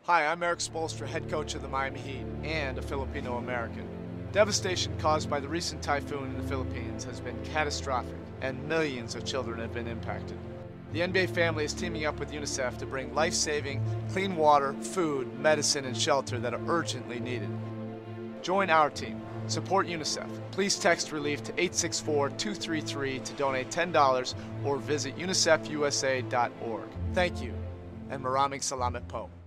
Hi, I'm Erik Spoelstra, head coach of the Miami Heat and a Filipino American. Devastation caused by the recent typhoon in the Philippines has been catastrophic, and millions of children have been impacted. The NBA family is teaming up with UNICEF to bring life-saving, clean water, food, medicine, and shelter that are urgently needed. Join our team. Support UNICEF. Please text RELIEF to 864-233 to donate $10 or visit unicefusa.org. Thank you, and maraming salamat po.